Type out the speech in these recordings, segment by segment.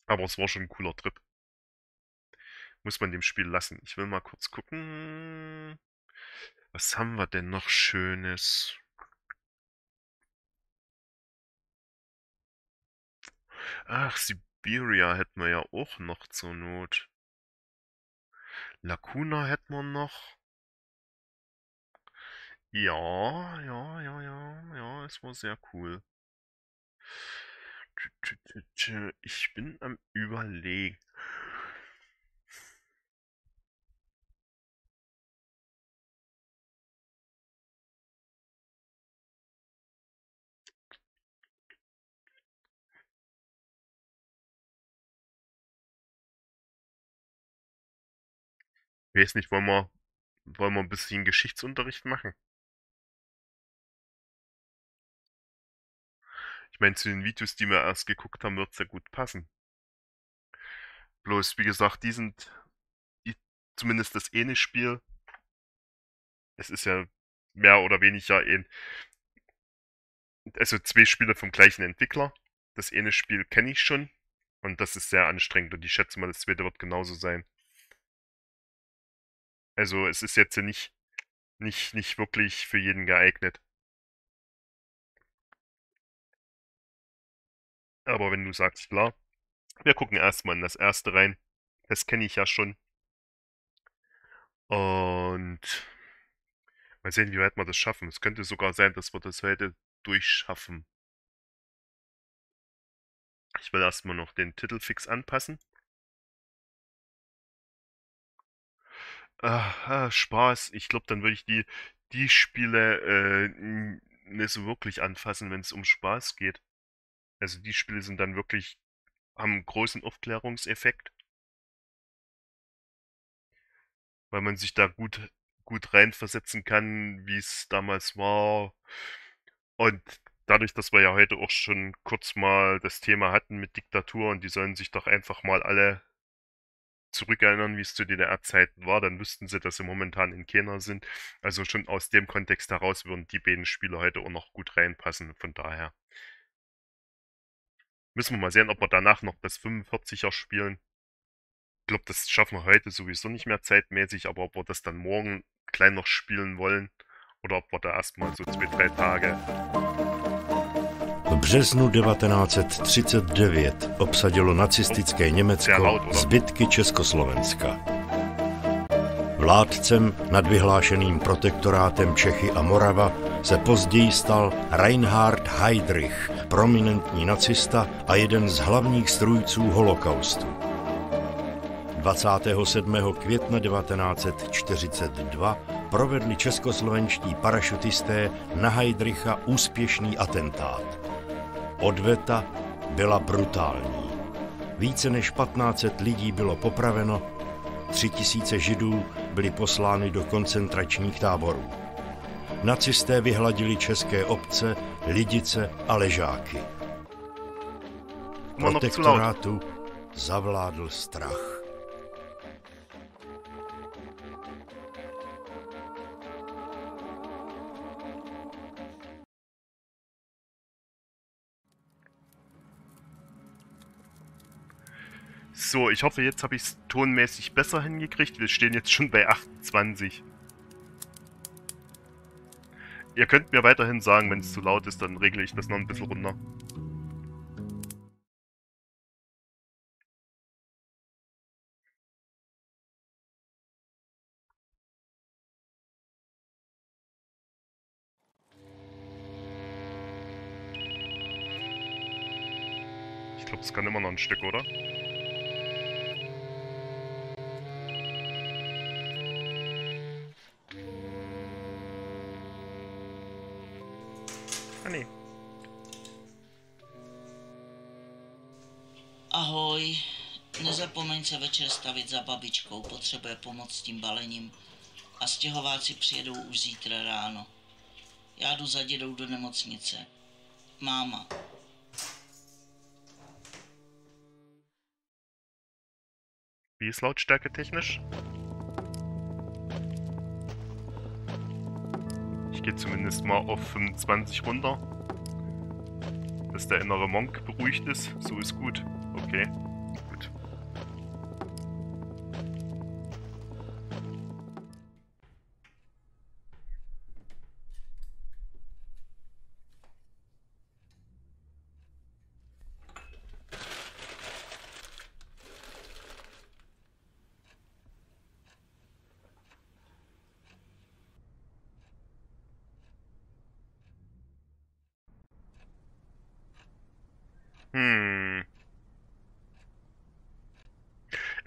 Aber es war schon ein cooler Trip. Muss man dem Spiel lassen. Ich will mal kurz gucken. Was haben wir denn noch Schönes? Ach, Siberia hätten wir ja auch noch zur Not. Lacuna hätten wir noch. Ja, ja, ja, ja, ja, es war sehr cool. Ich bin am Überlegen. Ich weiß nicht, wollen wir ein bisschen Geschichtsunterricht machen? Ich meine, zu den Videos, die wir erst geguckt haben, wird's ja gut passen. Bloß, wie gesagt, die, zumindest das eine Spiel, es ist ja mehr oder weniger also zwei Spiele vom gleichen Entwickler. Das eine Spiel kenne ich schon und das ist sehr anstrengend und ich schätze mal, das zweite wird genauso sein. Also es ist jetzt ja nicht wirklich für jeden geeignet. Aber wenn du sagst, klar, wir gucken erstmal in das erste rein. Das kenne ich ja schon. Und mal sehen, wie weit wir das schaffen. Es könnte sogar sein, dass wir das heute durchschaffen. Ich will erstmal noch den Titelfix anpassen. Spaß. Ich glaube, dann würde ich die Spiele nicht so wirklich anfassen, wenn es um Spaß geht. Also die Spiele sind dann wirklich, haben einen großen Aufklärungseffekt, weil man sich da gut reinversetzen kann, wie es damals war. Und dadurch, dass wir ja heute auch schon kurz mal das Thema hatten mit Diktatur und die sollen sich doch einfach mal alle zurückerinnern, wie es zu DDR-Zeiten war, dann wüssten sie, dass sie momentan in Kenia sind. Also schon aus dem Kontext heraus würden die beiden Spiele heute auch noch gut reinpassen. Von daher müssen wir mal sehen, ob wir danach noch das 45er spielen. Ich glaube, das schaffen wir heute sowieso nicht mehr zeitmäßig, aber ob wir das dann morgen klein noch spielen wollen oder ob wir da erstmal so 2, 3 Tage. V březnu 1939 obsadilo nacistické Německo zbytky Československa. Vládcem nad vyhlášeným protektorátem Čechy a Morava se později stal Reinhard Heydrich, prominentní nacista a jeden z hlavních strůjců holokaustu. 27. května 1942 provedli českoslovenští parašutisté na Heydricha úspěšný atentát. Odveta byla brutální. Více než 1500 lidí bylo popraveno, 3000 Židů byli poslány do koncentračních táborů. Nacisté vyhladili české obce, Lidice a Ležáky. V protektorátu zavládl strach. So, ich hoffe, jetzt habe ich es tonmäßig besser hingekriegt. Wir stehen jetzt schon bei 28. Ihr könnt mir weiterhin sagen, wenn es zu laut ist, dann regle ich das noch ein bisschen runter. Ich glaube, es kann immer noch ein Stück, oder? Ah, nee. Ahoj, nezapomeň se večer stavit za babičkou, potřebuje pomoc s tím balením. A stěhováci přijedou už zítra ráno. Já jdu za dědou do nemocnice. Máma. Wie ist Lautstärke technisch? Ich gehe zumindest mal auf 25 runter. Dass der innere Monk beruhigt ist. So ist gut. Okay.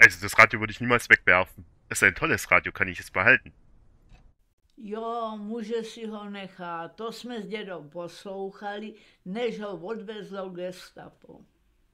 Also das Radio würde ich niemals wegwerfen. Es ist ein tolles Radio, kann ich es behalten? Jo, může si ho nechat. To jsme s dědou poslouchali, než ho odvezlo gestapo.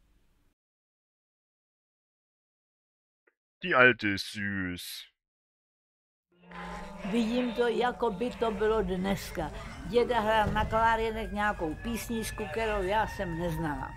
Die alte ist süß. Vidím to, jako by to bylo dneska. Děda hrál na klarinet nějakou písničku, kterou já jsem neznala.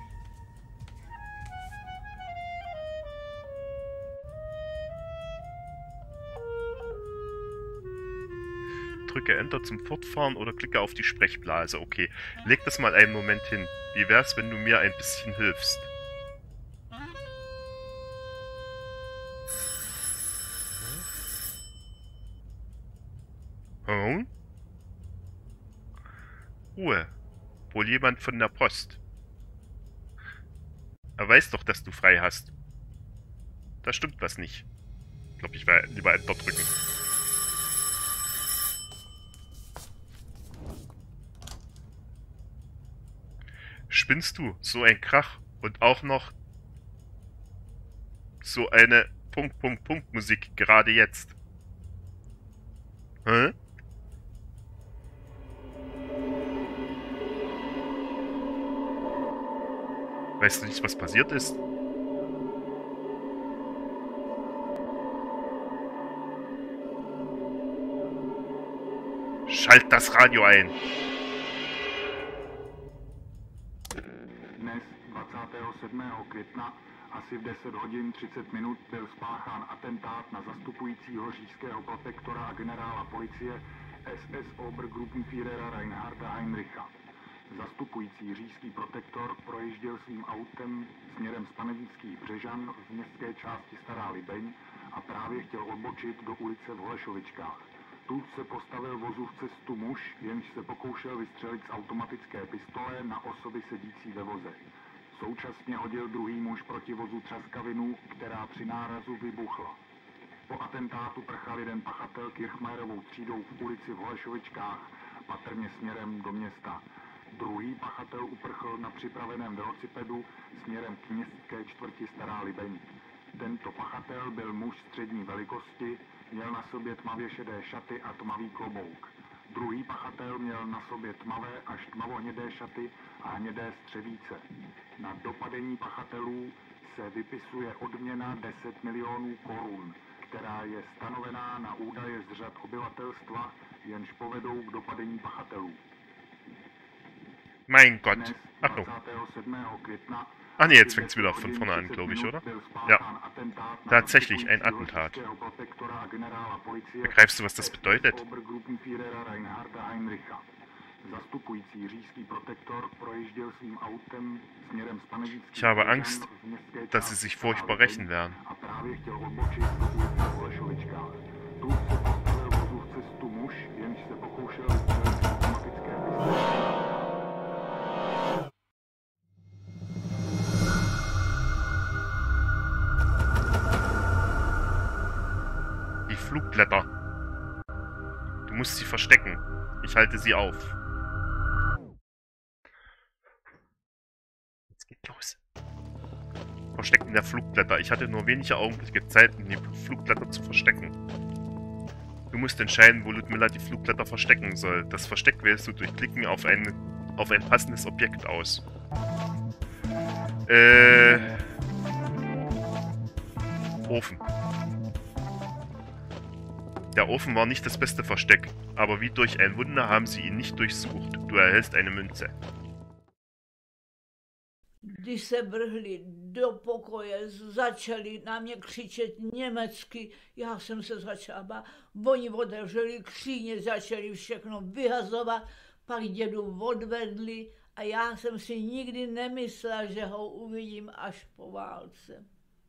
Drücke Enter zum Fortfahren oder klicke auf die Sprechblase. Okay, leg das mal einen Moment hin. Wie wär's, wenn du mir ein bisschen hilfst? Hm? Ruhe. Wohl jemand von der Post. Er weiß doch, dass du frei hast. Da stimmt was nicht. Ich glaube, ich werde lieber Enter drücken. Spinnst du? So ein Krach. Und auch noch so eine Punkt-Punkt-Punkt-Musik gerade jetzt. Hä? Weißt du nicht, was passiert ist? Schalt das Radio ein. Dnes, 27. května, asi v 10 hodin 30 minut byl spáchán atentát na zastupujícího říšského protektora a generála policie SS Obergruppenführera Reinharda Heinricha. Zastupující říšský protektor projížděl svým autem směrem z Panevnických Břežan v městské části Stará Libeň a právě chtěl odbočit do ulice v Holešovičkách. Tu se postavil vozu v cestu muž, jenž se pokoušel vystřelit z automatické pistole na osoby sedící ve voze. Současně hodil druhý muž proti vozu třaskavinu, která při nárazu vybuchla. Po atentátu prchal jeden pachatel Kirchmajerovou třídou v ulici v Holešovičkách, patrně směrem do města. Druhý pachatel uprchl na připraveném velocipedu směrem k městské čtvrti Stará Libeň. Tento pachatel byl muž střední velikosti, měl na sobě tmavě šedé šaty a tmavý klobouk. Druhý pachatel měl na sobě tmavé až tmavohnědé šaty a hnědé střevíce. Na dopadení pachatelů se vypisuje odměna 10 milionů korun, která je stanovená na údaje z řad obyvatelstva, jenž povedou k dopadení pachatelů. Mein Gott. Dnes, Achtung. 27. května, Ah ne, jetzt fängt's wieder von vorne an, glaube ich, oder? Ja. Tatsächlich ein Attentat. Begreifst du, was das bedeutet? Ich habe Angst, dass sie sich furchtbar rächen werden. Die Flugblätter. Du musst sie verstecken. Ich halte sie auf. Jetzt geht los. Verstecken der Flugblätter. Ich hatte nur wenige Augenblicke Zeit, um die Flugblätter zu verstecken. Du musst entscheiden, wo Ludmilla die Flugblätter verstecken soll. Das Versteck wählst du durch Klicken auf ein passendes Objekt aus. Ofen. Der Ofen war nicht das beste Versteck, aber wie durch ein Wunder haben sie ihn nicht durchsucht. Du erhältst eine Münze. Když se vrhli do pokoje, začali na mě křičet německy, já jsem se začala bát, oni otevřeli skříně, začali všechno vyhazovat, pak dědu odvedli a já jsem si nikdy nemyslela, že ho uvidím až po válce.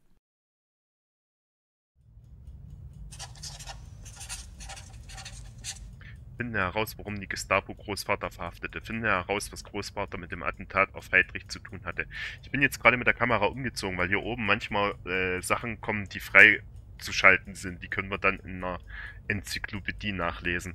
Finde heraus, warum die Gestapo Großvater verhaftete. Finde heraus, was Großvater mit dem Attentat auf Heydrich zu tun hatte. Ich bin jetzt gerade mit der Kamera umgezogen, weil hier oben manchmal Sachen kommen, die frei zu schalten sind. Die können wir dann in einer Enzyklopädie nachlesen.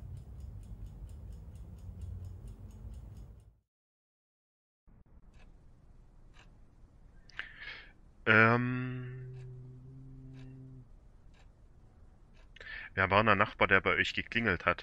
Wer war der Nachbar, der bei euch geklingelt hat?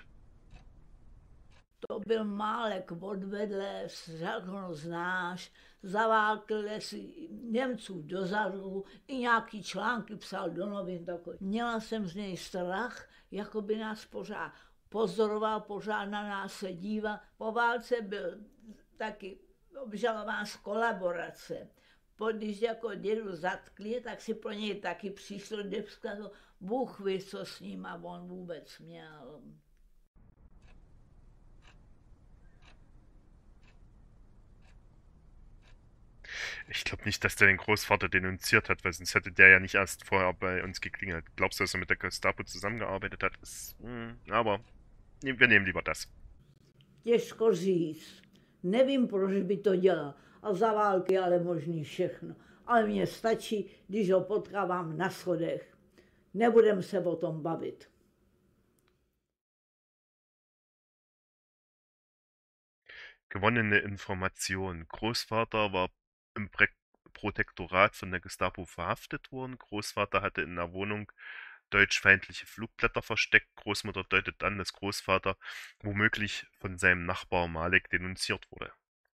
To byl Málek od vedle, všechno znáš, zaválkl si Němců dozadu i nějaký články psal do novin takový. Měla jsem z něj strach, jako by nás pořád pozoroval, pořád na nás se díval. Po válce byl taky obžalován z kolaborace. Když jako dědu zatkli, tak si pro něj taky přišlo, kde vzkazal, Bůh ví, co s ním a on vůbec měl. Ich glaube nicht, dass der den Großvater denunziert hat, weil sonst hätte der ja nicht erst vorher bei uns geklingelt. Glaubst du, dass er mit der Gestapo zusammengearbeitet hat? Aber wir nehmen lieber das. Těžko říct. Nevím, proč by to dělal. A za války ale možný všechno. Ale mně stačí, když ho potkávám na schodech. Nebudem se o tom bavit. Gewonnene Information. Großvater war im Protektorat von der Gestapo verhaftet worden. Großvater hatte in der Wohnung deutschfeindliche Flugblätter versteckt. Großmutter deutet an, dass Großvater womöglich von seinem Nachbar Malek denunziert wurde.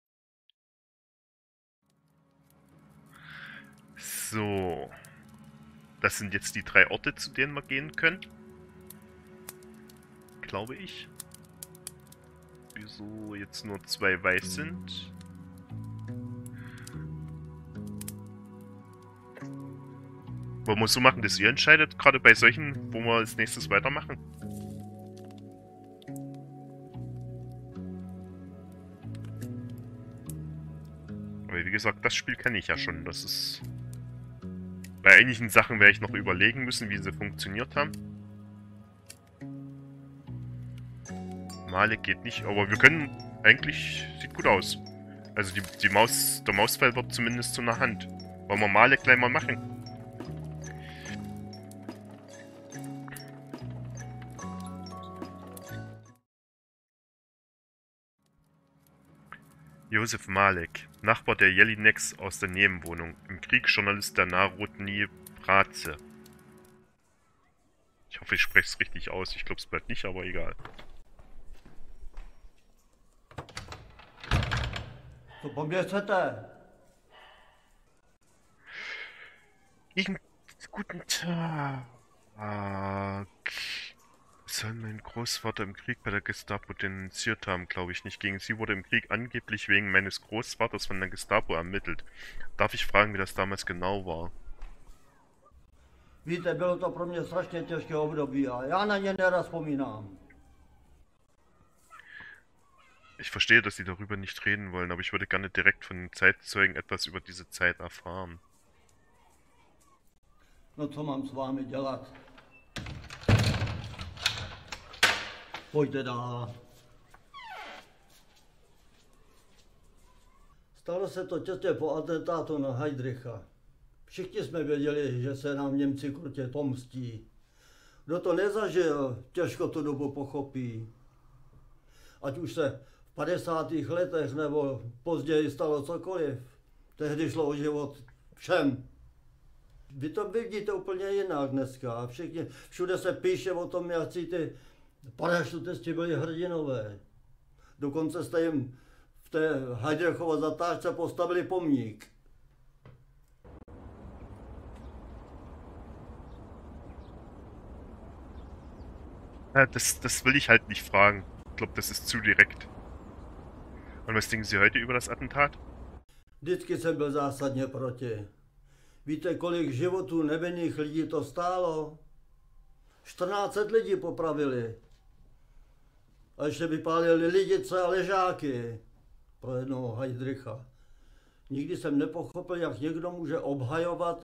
So. Das sind jetzt die 3 Orte, zu denen wir gehen können. Glaube ich. Wieso jetzt nur 2 weiß sind? Wollen wir es so machen, dass ihr entscheidet, gerade bei solchen, wo wir als nächstes weitermachen? Aber wie gesagt, das Spiel kenne ich ja schon. Das ist... Bei einigen Sachen werde ich noch überlegen müssen, wie sie funktioniert haben. Malek geht nicht, aber wir können... Eigentlich sieht gut aus. Also der Mausfall wird zumindest zu einer Hand. Wollen wir Malek gleich mal machen? Josef Malek, Nachbar der Jelineks aus der Nebenwohnung, im Krieg Journalist der Narodnie Praze. Ich hoffe, ich spreche es richtig aus. Ich glaube es bleibt nicht, aber egal. Co po mně chcete? Guten Tag. Soll mein Großvater im Krieg bei der Gestapo denunziert haben, glaube ich nicht. Gegen sie wurde im Krieg angeblich wegen meines Großvaters von der Gestapo ermittelt. Darf ich fragen, wie das damals genau war? Víte, bylo to pro mě strašně těžké období a já na ně nerad vzpomínám. Ich verstehe, dass Sie darüber nicht reden wollen, aber ich würde gerne direkt von den Zeitzeugen etwas über diese Zeit erfahren. No co mám s vámi dělat? Pojďte dál. Stalo se to těsně po atentátu na Heydricha. Všichni jsme věděli, že se nám Němci krutě pomstí. Kdo to nezažil, těžko tu dobu pochopí. Ať už se v 50. letech nebo později stalo cokoliv, tehdy šlo o život všem. Vy to vidíte úplně jinak dneska. Všude se píše o tom, jak ty parašutisti byli hrdinové. Dokonce jste jim v té Heydrichové zatáčce postavili pomník. Das will ich halt nicht fragen. Ich glaube, das ist zu direkt. Und was denken Sie heute über das Attentat? Vždycky jsem byl zásadně proti. Víte, kolik životů nevinných lidí to stálo? 1400 lidí popravili. A ještě vypálili lidice a ležáky pro jednoho Heydricha. Nikdy jsem nepochopil, jak někdo může obhajovat